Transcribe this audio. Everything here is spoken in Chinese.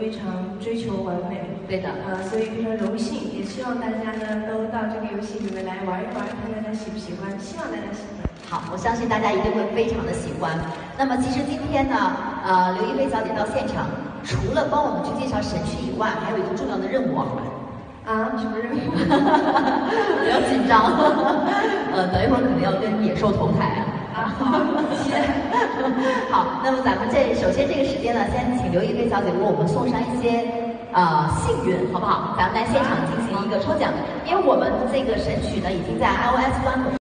非常追求完美。 对的， 所以非常荣幸，也希望大家呢都到这个游戏里面来玩一玩，看大家喜不喜欢，希望大家喜欢。 好，我相信大家一定会非常的喜欢。那么其实今天呢，刘亦菲小姐到现场，除了帮我们去介绍神曲以外，还有一个重要的任务啊。 什么任务？ 不要紧张。等一会儿可能要跟野兽同台啊。 好，期待。 好，那么咱们首先这个时间呢，先请刘亦菲小姐为我们送上一些幸运，好不好？咱们来现场进行一个抽奖，因为我们这个神曲呢已经在 iOS 端口。